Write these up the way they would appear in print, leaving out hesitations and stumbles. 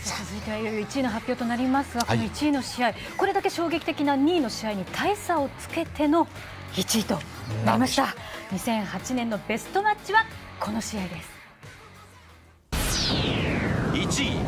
続いてはいよいよ1位の発表となりますが、この1位の試合、これだけ衝撃的な2位の試合に大差をつけての1位となりました。2008年のベストマッチはこの試合です。 1位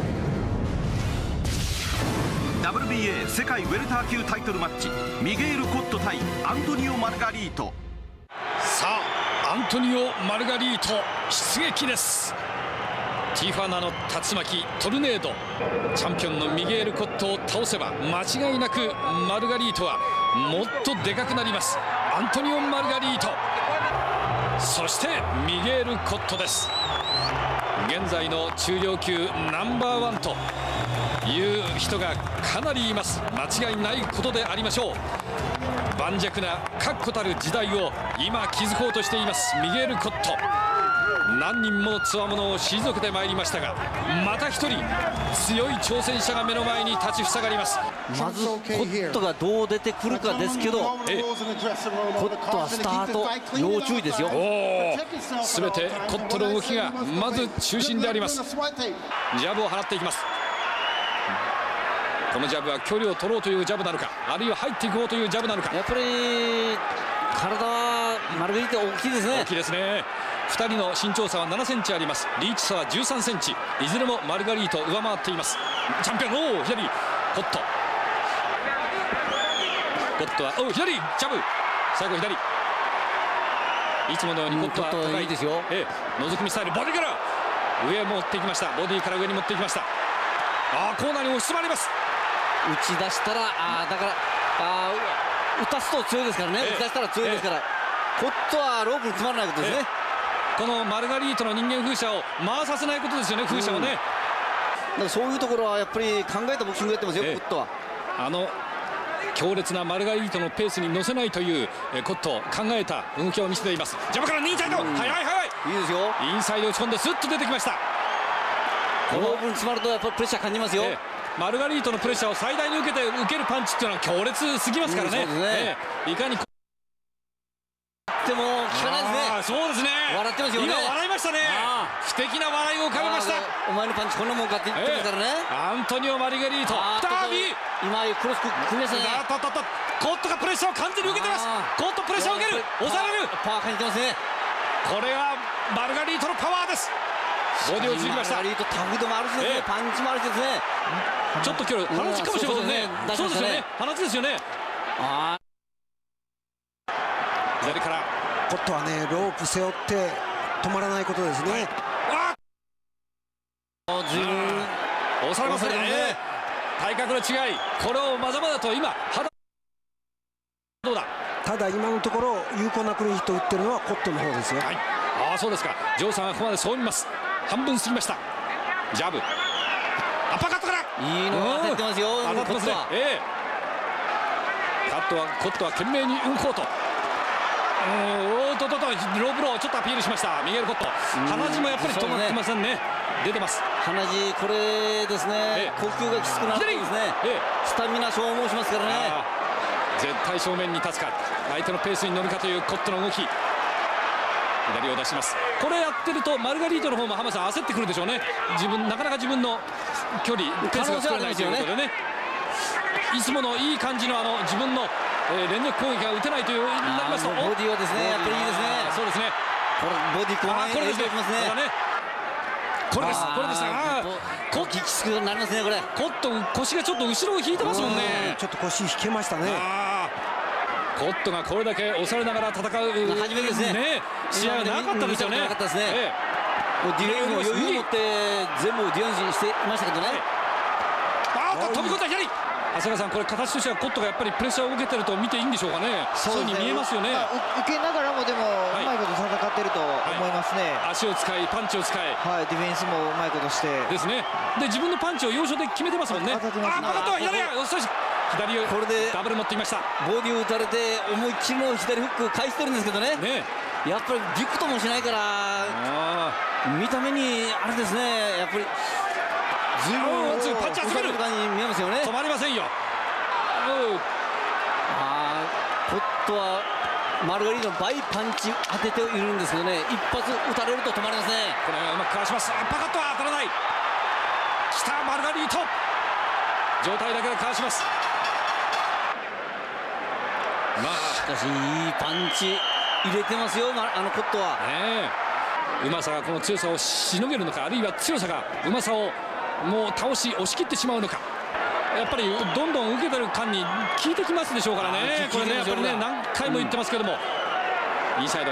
WBA 世界ウェルター級タイトルマッチ、ミゲール・コット対アントニオ・マルガリート。 さあアントニオ・マルガリート出撃です。ティファナの竜巻トルネード、チャンピオンのミゲール・コットを倒せば間違いなくマルガリートはもっとでかくなります。アントニオ・マルガリート、そしてミゲール・コットです。現在の中量級ナンバーワンという人がかなりいます。間違いないことでありましょう。盤石な確固たる時代を今築こうとしていますミゲール・コット。何人ものつわものを退けてまいりましたが、また一人強い挑戦者が目の前に立ちふさがります。 まずコットがどう出てくるかですけど、コットはスタート要注意ですよ。 全てコットの動きがまず中心であります。ジャブを放っていきます。このジャブは距離を取ろうというジャブなのか、あるいは入っていこうというジャブなのか。 やっぱり体はマルガリート大きいですね。 大きいですね。2人の身長差は7センチあります。リーチ差は13センチ、いずれもマルガリート上回っています。チャンピオン、左コット、は左ジャブ、最後左、いつものようにコットは高いですよ。覗き見スタイル、ボディから上へ持っていきました。ボディから上に持っていきました。コーナーに押し詰まります。 打ち出したらだから打たすと強いですからね。打ち出したら強いですから、コットはロープに詰まらないことですね。 このマルガリートの人間風車を回させないことですよね。風車をね、だからそういうところはやっぱり考えたボクシングやってますよ、コットは。 強烈なマルガリートのペースに乗せないというコット、考えた動きを見せています。ジャブからインサイド、速いいいですよ。 インサイド打ち込んでスッと出てきました。 このオープン詰まるとやっぱりプレッシャー感じますよ。 マルガリートのプレッシャーを最大に受けるパンチっていうのは強烈すぎますからね。いかにでも効かないですね。 そうですね。 笑ってますよね。 今笑いましたね。不敵な笑いを浮かべました。 お前のパンチこんなもんかって言ってますからね。 アントニオ・マルガリート、再び今クロス組みましたね。 コットがプレッシャーを完全に受けてます。コットプレッシャーを受ける、押される、 パワー感じてますね。 これがマルガリートのパワーです。ボディをつりました。 マルガリートタフでもあるしですね、パンチもあるしですね。 ちょっと距離鼻血かもしれませんね。そうですよね、鼻血ですよね。左からコットはね、ロープ背負って止まらないことですね。 随分押されますね。体格の違い、これをまざまざと今どうだ。 ただ今のところ有効なクリーンヒットを打ってるのはコットの方ですよ。 そうですか。ジョーさんはここまでそう見ます。半分過ぎました。ジャブ、アッパーカットからいいのが当たってますよ。 当たってますね。コットは懸命に動こうと。ロープローちょっとアピールしましたミゲール・コット。鼻血もやっぱり止まってませんね。出てます。 鼻血、これですね、呼吸がきつくなってですね、スタミナ消耗しますからね。 絶対正面に立つか、相手のペースに乗るかというコットの動き。左を出します。これやってるとマルガリートの方も浜さん焦ってくるでしょうね。なかなか自分の距離ペースが作れないということでね、いつものいい感じの自分の連続攻撃が打てないというなりますと、 ボディはですね、やっぱりいいですね。 そうですね。 これボディ後半これですね。これです。 コットきつくなりますね。これコット腰がちょっと後ろを引いてますもんね。 ちょっと腰引けましたね。 コットがこれだけ押されながら戦う初めですね。 試合はなかったですよね。 なかったですね。ディフェンスも余裕を持って全部ディフェンスしていましたけどね。 飛び込んだ左。長谷川さん、これ形としてはコットがやっぱりプレッシャーを受けてると見ていいんでしょうかね。そういうふうに見えますよね。 受けながらもでもうまいこと戦ってると思いますね。 足を使いパンチを使い、 ディフェンスもうまいことしてですね。で自分のパンチを要所で決めてますもんね。パカットは左や、左をこれでダブル持っていました。 ボディ打たれて思いっきりの左フック返してるんですけどね。やっぱりビクともしないから見た目にあれですね、やっぱりずいぶんパンチ集める感じに見えますよね。 止まりませんよ。 コットはマルガリートの倍パンチ当てているんですけどね、一発打たれると止まりますね。 これうまくかわします。パカットは当たらない。きしたマルガリート。状態だけでかわします。 しかしいいパンチ入れてますよ、コットは。 うまさがこの強さをしのげるのか、あるいは強さがうまさをもう倒し押し切ってしまうのか。やっぱりどんどん受けてる間に効いてきますでしょうからね。これね、やっぱりね、何回も言ってますけども、インサイド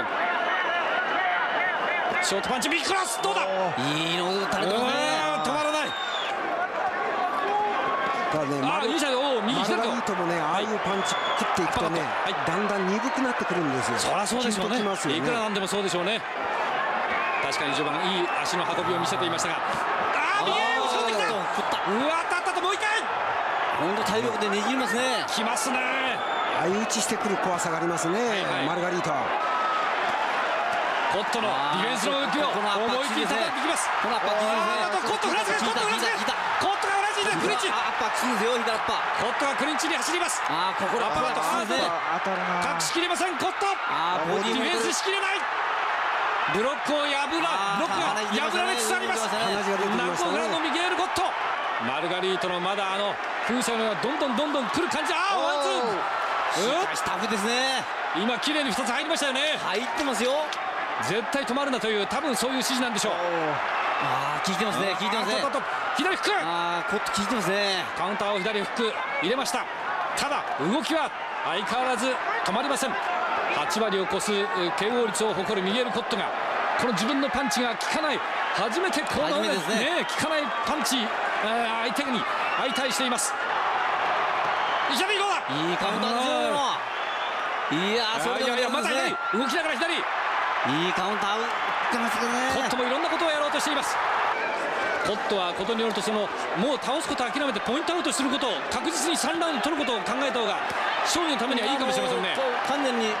ショートパンチ、ビッグクロス、どうだ。 いいの垂れてますね。 止まらない。 ただね、 インサイド右マルガリートもね、ああいうパンチ食っていくとね、だんだん鈍くなってくるんですよ。 そりゃそうでしょうね。いくらなんでもそうでしょうね。確かに序盤いい足の運びを見せていましたが、右へ押し込んできた。当たったと、もう一回。 本当体力でねじりますね。 きますね。 相打ちしてくる怖さがありますね、マルガリート。 コットのディフェンスの動きを思い切り叩いてきます。 このアッパー効いてますね。 コットフランス、コットフランス、コットが同じでクリンチ。 アッパー効くんですよ、左アッパー。 コットがクリンチに走ります。 ここでアッパーが当たるな。 隠しきれませんコット。 ボディディフェンスしきれない。ブロックが破られつつあります。ナッコフラのミゲールコット。マルガリートのまだ風車のようなどんどん来る感じ。ワンツー。 しかしタフですね。 今綺麗に2つ入りましたよね。 入ってますよ。 絶対止まるなという、多分そういう指示なんでしょう。 効いてますね、効いてますね。 左フック。 コット効いてますね。 カウンターを左フック入れました。ただ動きは相変わらず止まりません。8割を超す KO 率を誇るミゲール・コットが、この自分のパンチが効かない、初めてこのね効かないパンチ、相手に相対しています。いきなりどうだ。 いいカウンターですよ。いやそれでまた左動きながら左、 いいカウンター打ってますけどね。 コットもいろんなことをやろうとしています。コットはことによると、もう倒すことを諦めてポイントアウトすることを、確実に3ラウンド取ることを考えた方が勝利のためにはいいかもしれませんね。 完全に、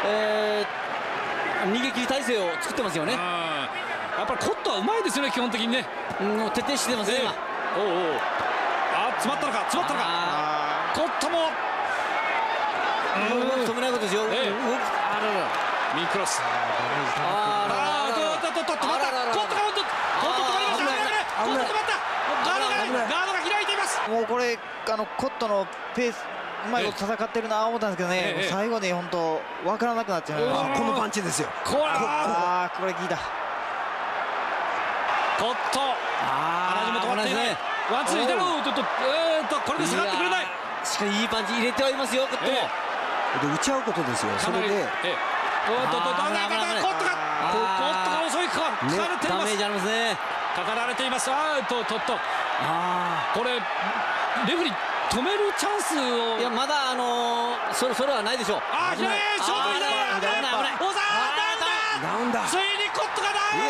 逃げ切り体制を作ってますよね。 やっぱりコットはうまいですよね、基本的にね。 徹底してますね、今。 詰まったのか。コットも止めないことですよ。 右クロス。止まった。コットが止まりました。コット止まった。ガードが開いています。 もうこれコットのペースうまいこと戦ってるなと思ったんですけどね、最後に本当分からなくなっちゃいました。 このパンチですよ。 これ効いた。 コット鼻血も止まっていない。ワンツー左のこれで下がってくれない。 しかしいいパンチ入れてはいますよ、コットも。 で打ち合うことですよ。それでコットが遅いかかれています。 ダメージありますね。 かかられています。これレフリー止めるチャンスを、 いやまだそれはないでしょう。 左ショート左ダウンだ。 ついにコットがダウン。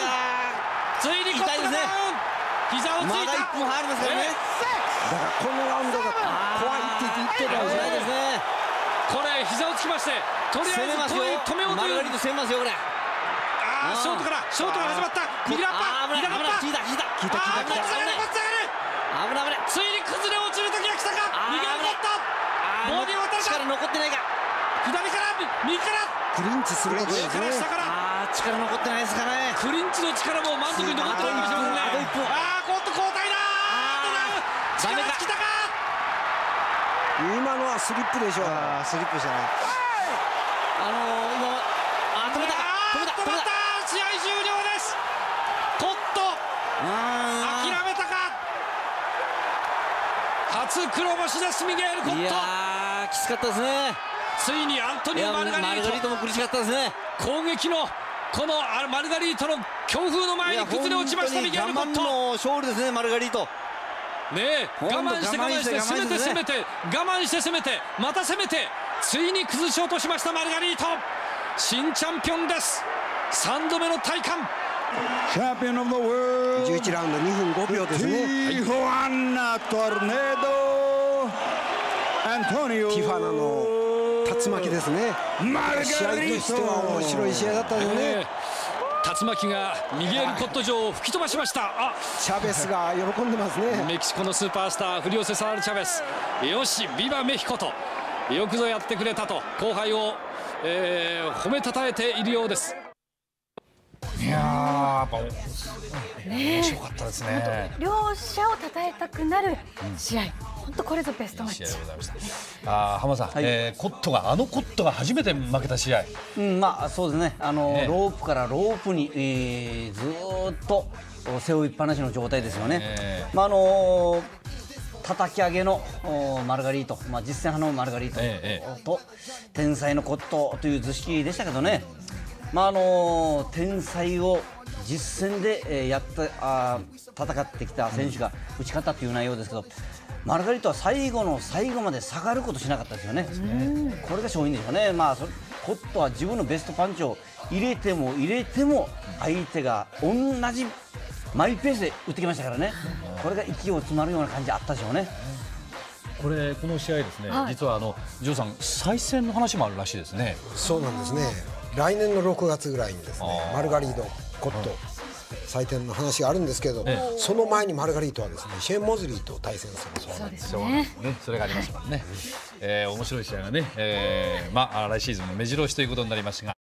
膝をついた。 まだ1分入りますからね。 だからこのラウンドが怖いって言ってたんですね。 これ膝をつきまして、とりあえず止めようという。 マルガリート攻めますよこれ。 ショートが始まった。右ラッパー、左ラッパー。 効いた。 ついに崩れ落ちる時が来たか。右がコット。ボディを渡した。 力残ってないか。 左から右からクリンチすることですね。 下から力残ってないですかね。 クリンチの力も満足に残ってないかもしれませんね。コット交代だ。 ダメか。 今のはスリップでしょう。 スリップしたね。 止めた。 試合終了です。コット諦めたか。初黒星です、ミゲール・コット。 いやきつかったですね。 ついにアントニオ・マルガリートも苦しかったですね。 攻撃のこのマルガリートの強風の前に崩れ落ちました、ミゲール・コット。 我慢の勝利ですね、マルガリート。 我慢して攻めて我慢して攻めてまた攻めて、ついに崩し落としましたマルガリート。新チャンピオンです。3度目の戴冠。 11ラウンド2分5秒ですね。ティファナの竜巻ですね。試合としては面白い試合だったですね。 竜巻がミゲール・コット城を吹き飛ばしました。 チャベスが喜んでますね。 メキシコのスーパースターフリオ・セサール・チャベス、よしビバメヒコとよくぞやってくれたと後輩を、褒めたたえているようです。 いややっぱ面白かったですね。 両者を称えたくなる試合、本当これぞベストマッチ。 浜田さん、コットが初めて負けた試合。 まあそうですね。ロープからロープに、ずーっと背負いっぱなしの状態ですよね。まあ叩き上げのマルガリート、実戦派のマルガリートと天才のコットという図式でしたけどね。天才を実戦で戦ってきた選手が打ち勝ったという内容ですけど、マルガリートは最後の最後まで下がることしなかったですよね。これが勝因でしょうね。コットは自分のベストパンチを入れても相手が同じマイペースで打ってきましたからね。これが息を詰まるような感じあったでしょうね。 この試合ですね、実はジョーさん再戦の話もあるらしいですね。 そうなんですね。来年の6月ぐらいにですね、マルガリートコット再戦の話があるんですけど、その前にマルガリートはですね、シェーン・モズリーと対戦するそうですね。それがありますもんね。面白い試合がね、来シーズンの目白押しということになりましたが。